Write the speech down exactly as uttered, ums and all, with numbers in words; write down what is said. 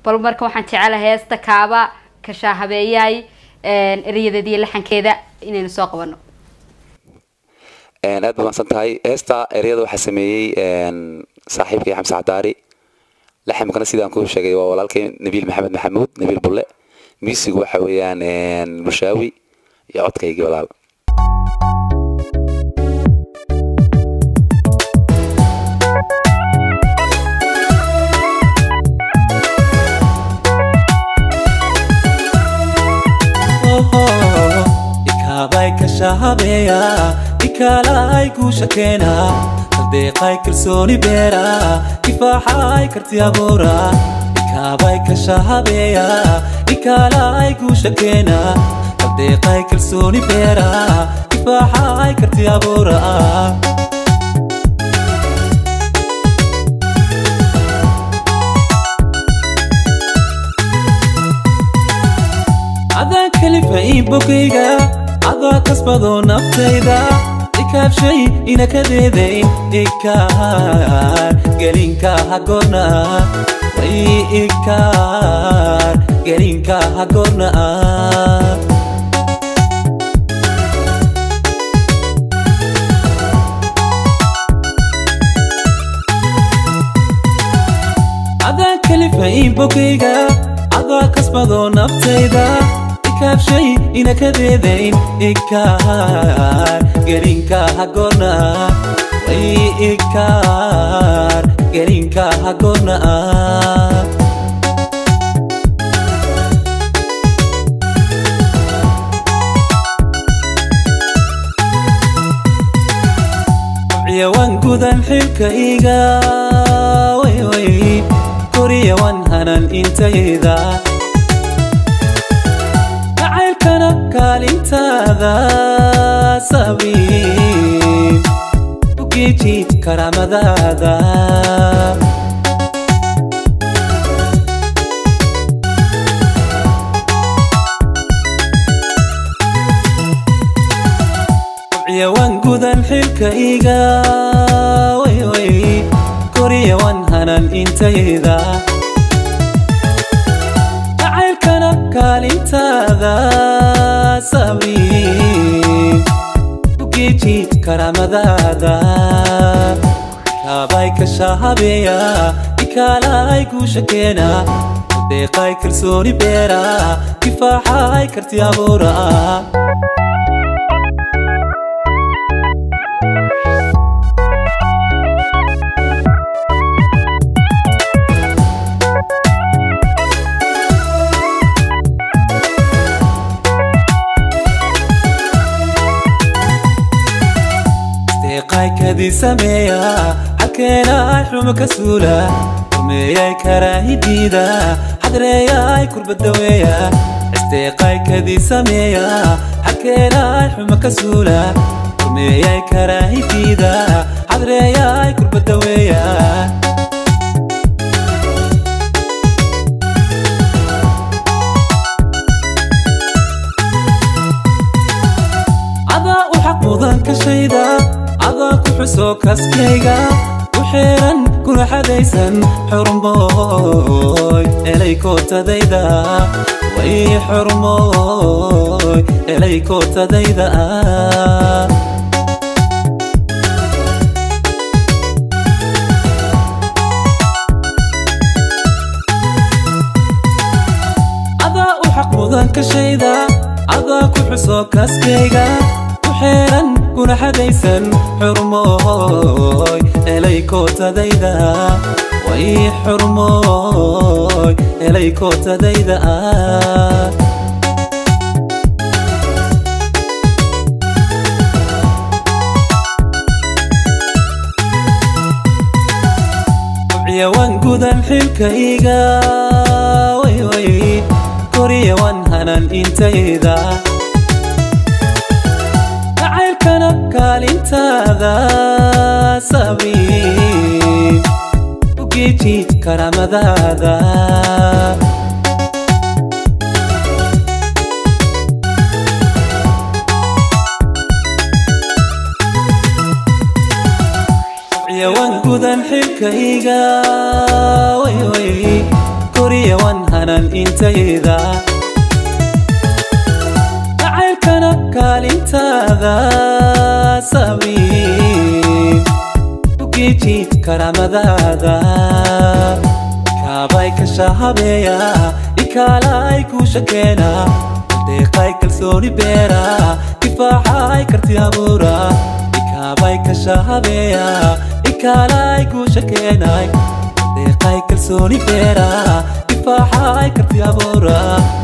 bal marka waxaan jecelahay heesta kaaba ka shaahabeeyay een eriyadii laxankeeda inaynu soo qabano een aad baan santahay heesta eriyada waxa sameeyay een saaxiibkay Xamsa Cadaari laxamkana sidaan ku sheegay waa walaalkay Nabil Maxamed Maxamuud Nabil Bulle music waxa weeyaan een Mushaawi iyo codkayga walaal shahabeya ikala ay ku shakena deeqay kalsooni beera kifaaxay karti abuura ikabay ka shahabeya ikala ay ku shakena deeqay kalsooni beera kifaaxay karti abuura adan kalifa ibogayga ada kasbado naftayda ikab shay ina kadeeday ikar gelinka hagorna way ikar gelinka hagorna ada kalifa ibogayga ada kasbado naftayda ikab shay ina kadeeday ikar gelinka hagorna way ikar gelinka hagorna yawan gudan xilkayga way way koriya wan hanan intayda kaalintaada sabiin ugeeji karaamadaada yawan gudan xilkayga way way koriya wan hanan intayda kaalintaada sabiin ugeeji karaamadaada kabay ka shahabeya ikala ay ku shakena deeqay kalsooni beera kifaaxay karti abuura كدي سميا حكينا حلم كسولة ومياي كراهي ديدا حدرياي كرب الدوية استيقاي كدي سميا حكينا حلم كسولة ومياي كراهي ديدا حدرياي كرب الدوية عضاء وحق مضان كشيدا عضاك وحسو كاسكيغا وحيران كل حديسان حرمبوي إليكو تديدا وي حرمبوي إليكو تديدا عضاء وحق مضان كشيدا عضاك وحسو كاسكيغا وحيران كل حديسان حرموي إليكو تديدا وي حرموي إليكو تديدا yawan gudan xilkayga way way koriya wan hanan intayda kaalintaada sabiin ugeeji karaamadaada yawan gudan xilkayga way way huriya wan hanan intayda jacaylkana kaalintaada saamiin ugeeji karaamadaada kaabay ka shahabeeya ikaalay ku shakeena deeqay kalsooni beera difaaxay karti abuura kaabay ka shahabeeya ikaalay ku shakeena deeqay kalsooni beera difaaxay karti abuura